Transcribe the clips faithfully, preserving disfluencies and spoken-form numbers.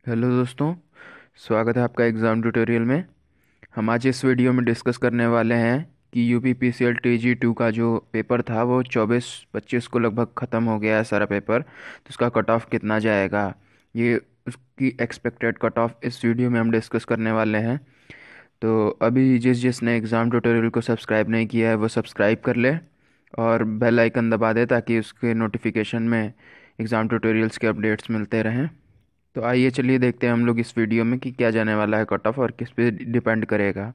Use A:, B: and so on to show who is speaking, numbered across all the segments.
A: Hello दोस्तों। स्वागत है आपका एग्ज़ाम ट्यूटोरियल में। हम आज इस वीडियो में डिस्कस करने वाले हैं कि यूपी पीसीएल टीजी टू का जो पेपर था वो चौबीस पच्चीस को लगभग ख़त्म हो गया है सारा पेपर। तो उसका कट ऑफ कितना जाएगा, ये उसकी एक्सपेक्टेड कट ऑफ इस वीडियो में हम डिस्कस करने वाले हैं। तो अभी जिस जिसने एग्ज़ाम ट्यूटोरियल को सब्सक्राइब नहीं किया है वो सब्सक्राइब कर ले और बेल आइकन दबा दे ताकि उसके नोटिफिकेशन में एग्ज़ाम ट्यूटोरियल्स के अपडेट्स मिलते रहें। तो आइए चलिए देखते हैं हम लोग इस वीडियो में कि क्या जाने वाला है कट ऑफ और किस पे डिपेंड करेगा।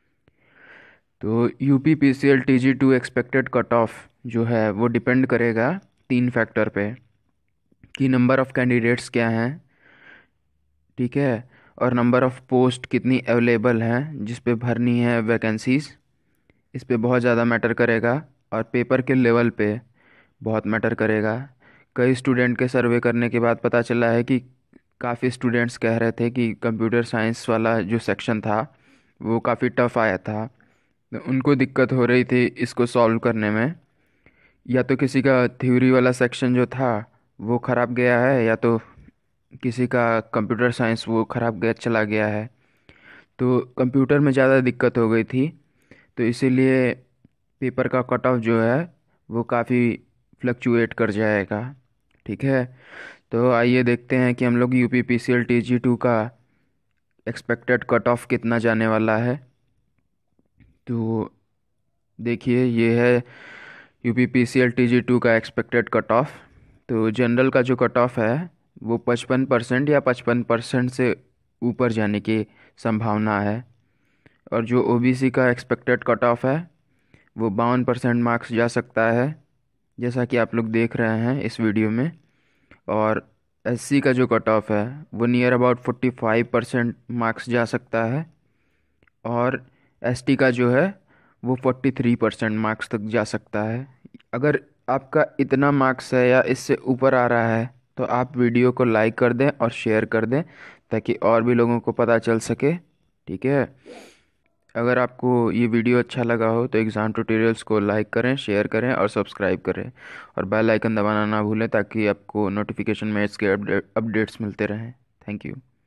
A: तो UP PCL TG two expected cut off जो है वो डिपेंड करेगा तीन फैक्टर पे कि नंबर ऑफ़ कैंडिडेट्स क्या हैं, ठीक है, और नंबर ऑफ़ पोस्ट कितनी अवेलेबल हैं जिस पे भरनी है वैकेंसीज़, इस पे बहुत ज़्यादा मैटर करेगा। और पेपर के लेवल पे बहुत मैटर करेगा। कई स्टूडेंट के सर्वे करने के बाद पता चला है कि काफ़ी स्टूडेंट्स कह रहे थे कि कंप्यूटर साइंस वाला जो सेक्शन था वो काफ़ी टफ आया था। तो उनको दिक्कत हो रही थी इसको सॉल्व करने में। या तो किसी का थ्योरी वाला सेक्शन जो था वो ख़राब गया है, या तो किसी का कंप्यूटर साइंस वो ख़राब गया चला गया है। तो कंप्यूटर में ज़्यादा दिक्कत हो गई थी, तो इसीलिए पेपर का कट ऑफ जो है वो काफ़ी फ्लक्चुएट कर जाएगा, ठीक है। तो आइए देखते हैं कि हम लोग यूपी पीसीएल टीजी टू का एक्सपेक्टेड कट ऑफ कितना जाने वाला है। तो देखिए ये है यूपी पीसीएल टीजी टू का एक्सपेक्टेड कट ऑफ। तो जनरल का जो कट ऑफ है वो पचपन परसेंट या पचपन परसेंट से ऊपर जाने की संभावना है। और जो ओबीसी का एक्सपेक्टेड कट ऑफ है वो बावन परसेंट मार्क्स जा सकता है, जैसा कि आप लोग देख रहे हैं इस वीडियो में। और एससी का जो कट ऑफ है वो near about forty five percent marks जा सकता है। और एसटी का जो है वो फोर्टी थ्री परसेंट मार्क्स तक जा सकता है। अगर आपका इतना मार्क्स है या इससे ऊपर आ रहा है तो आप वीडियो को लाइक कर दें और शेयर कर दें ताकि और भी लोगों को पता चल सके, ठीक है। अगर आपको ये वीडियो अच्छा लगा हो तो एग्ज़ाम ट्यूटोरियल्स को लाइक करें, शेयर करें और सब्सक्राइब करें। और बेल आइकन दबाना ना भूलें ताकि आपको नोटिफिकेशन में इसके अपडेट्स मिलते रहें। Thank you.